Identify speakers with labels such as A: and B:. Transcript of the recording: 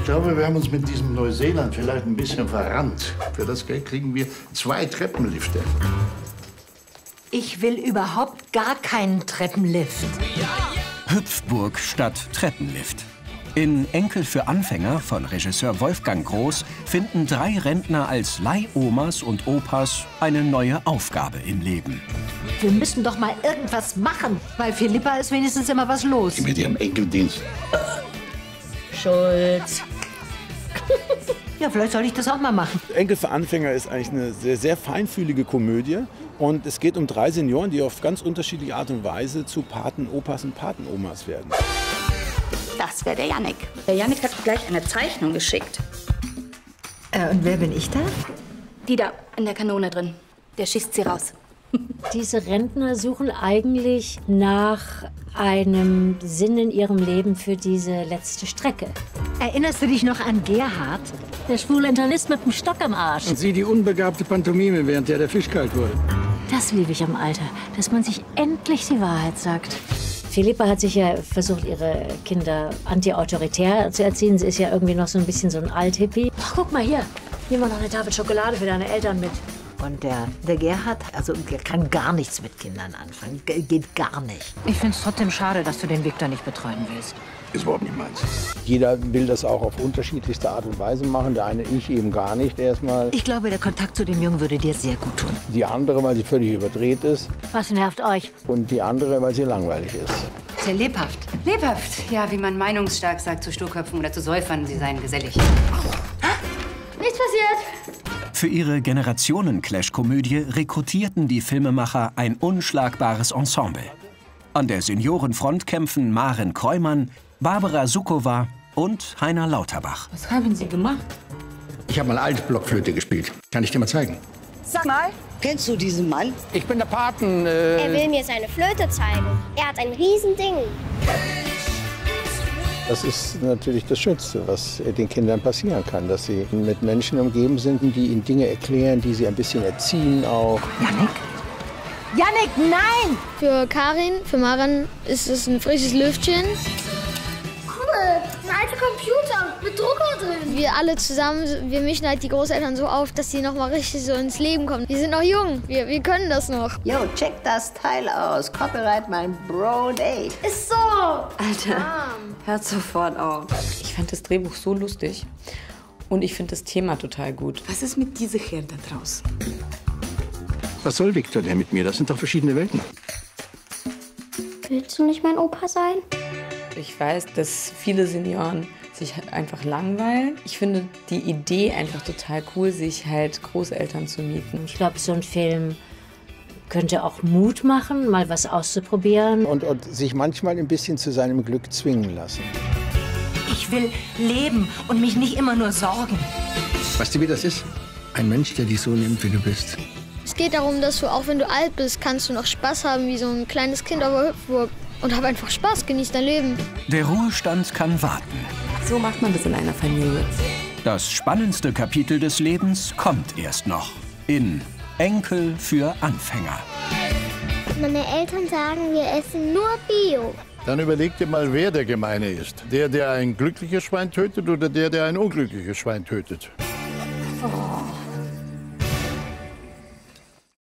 A: glaube, wir haben uns mit diesem Neuseeland vielleicht ein bisschen verrannt. Für das Geld kriegen wir 2 Treppenlifte.
B: Ich will überhaupt gar keinen Treppenlift.
C: Hüpfburg statt Treppenlift. In Enkel für Anfänger von Regisseur Wolfgang Groß finden 3 Rentner als Leihomas und Opas eine neue Aufgabe im Leben.
B: Wir müssen doch mal irgendwas machen. Bei Philippa ist wenigstens immer was los.
A: Mit ihrem Enkeldienst.
B: Schulz. Ja, vielleicht soll ich das auch mal machen.
D: Enkel für Anfänger ist eigentlich eine sehr, sehr feinfühlige Komödie. Und es geht um 3 Senioren, die auf ganz unterschiedliche Art und Weise zu Patenopas und Patenomas werden.
E: Das wäre der Jannik. Der Jannik hat gleich eine Zeichnung geschickt.
B: Und wer bin ich da?
E: Die da in der Kanone drin. Der schießt sie raus.
F: Diese Rentner suchen eigentlich nach einem Sinn in ihrem Leben für diese letzte Strecke.
B: Erinnerst du dich noch an Gerhard?
F: Der schwule Internist mit dem Stock am Arsch.
G: Und sie die unbegabte Pantomime, während der Fisch kalt wurde.
F: Das liebe ich am Alter, dass man sich endlich die Wahrheit sagt. Philippa hat sich ja versucht, ihre Kinder anti-autoritär zu erziehen. Sie ist ja irgendwie noch so ein bisschen so ein Althippie. Ach, guck mal hier, nimm mal noch eine Tafel Schokolade für deine Eltern mit.
B: Und der Gerhard, also der kann gar nichts mit Kindern anfangen. Geht gar nicht. Ich finde es trotzdem schade, dass du den Viktor nicht betreuen willst.
A: Ist überhaupt nicht meins.
D: Jeder will das auch auf unterschiedlichste Art und Weise machen. Der eine ich eben gar nicht erstmal.
B: Ich glaube, der Kontakt zu dem Jungen würde dir sehr gut tun.
D: Die andere, weil sie völlig überdreht ist.
F: Was nervt euch?
D: Und die andere, weil sie langweilig ist.
B: Sehr lebhaft.
H: Lebhaft, ja, wie man meinungsstark sagt zu Sturköpfen oder zu Säufern, sie seien gesellig.
E: Nichts passiert.
C: Für ihre Generationen-Clash-Komödie rekrutierten die Filmemacher ein unschlagbares Ensemble. An der Seniorenfront kämpfen Maren Kreumann, Barbara Sukowa und Heiner Lauterbach.
H: Was haben Sie gemacht?
A: Ich habe mal Altblockflöte gespielt. Kann ich dir mal zeigen?
I: Sag mal, kennst du diesen Mann?
D: Ich bin der Paten.
J: Er will mir seine Flöte zeigen. Er hat ein Riesending.
D: Das ist natürlich das Schönste, was den Kindern passieren kann, dass sie mit Menschen umgeben sind, die ihnen Dinge erklären, die sie ein bisschen erziehen auch.
B: Jannik? Jannik, nein!
J: Für Karin, für Maren ist es ein frisches Lüftchen.
E: Cool, ein alter Computer mit Drucker drin.
J: Wir alle zusammen, wir mischen halt die Großeltern so auf, dass sie noch mal richtig so ins Leben kommen. Wir sind noch jung, wir können das noch.
I: Yo, check das Teil aus. Copyright mein Bro Dave.
E: Ist so.
H: Alter, hört sofort auf. Ich fand das Drehbuch so lustig und ich finde das Thema total gut. Was ist mit dieser Herr da draußen?
A: Was soll Viktor denn mit mir? Das sind doch verschiedene Welten.
J: Willst du nicht mein Opa sein?
H: Ich weiß, dass viele Senioren sich einfach langweilen. Ich finde die Idee einfach total cool, sich halt Großeltern zu mieten.
F: Ich glaube, so ein Film könnte auch Mut machen, mal was auszuprobieren.
D: Und sich manchmal ein bisschen zu seinem Glück zwingen lassen.
B: Ich will leben und mich nicht immer nur sorgen.
A: Weißt du, wie das ist? Ein Mensch, der dich so nimmt, wie du bist.
J: Es geht darum, dass du, auch wenn du alt bist, kannst du noch Spaß haben wie so ein kleines Kind auf der Hüpfburg. Und hab einfach Spaß, genieß dein Leben.
C: Der Ruhestand kann warten.
H: So macht man das in einer Familie.
C: Das spannendste Kapitel des Lebens kommt erst noch. In Enkel für Anfänger.
J: Meine Eltern sagen, wir essen nur Bio.
A: Dann überleg dir mal, wer der Gemeine ist. Der ein glückliches Schwein tötet oder der ein unglückliches Schwein tötet.
B: Oh.